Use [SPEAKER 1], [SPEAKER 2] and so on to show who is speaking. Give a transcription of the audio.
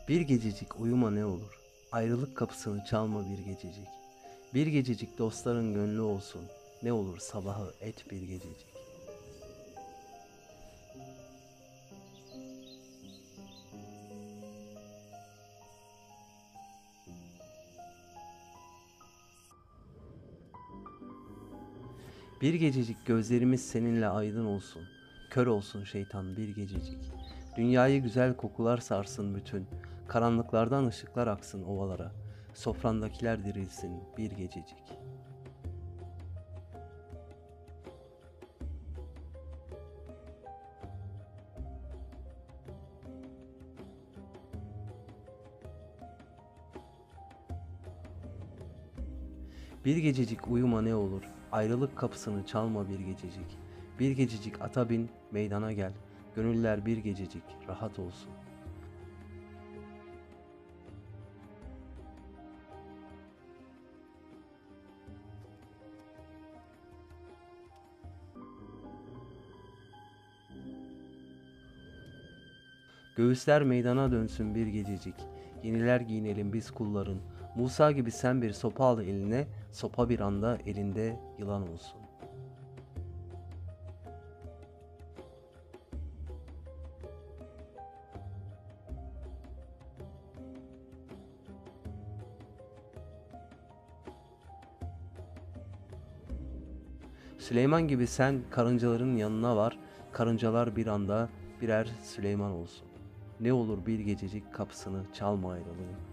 [SPEAKER 1] Bir gececik uyuma ne olur, ayrılık kapısını çalma bir gececik. Bir gececik dostların gönlü olsun, ne olur sabahı et bir gececik. Bir gececik gözlerimiz seninle aydın olsun, kör olsun şeytan bir gececik. Dünyayı güzel kokular sarsın bütün, karanlıklardan ışıklar aksın ovalara, sofrandakiler dirilsin bir gececik. Bir gececik uyuma ne olur, ayrılık kapısını çalma bir gececik. Bir gececik ata bin, meydana gel, gönüller bir gececik rahat olsun. Göğüsler meydana dönsün bir gececik, yeniler giyinelim biz kulların. Musa gibi sen bir sopa al eline, sopa bir anda elinde yılan olsun. Süleyman gibi sen karıncaların yanına var, karıncalar bir anda birer Süleyman olsun. Ne olur bir gececik kapısını çalma ayrılığın.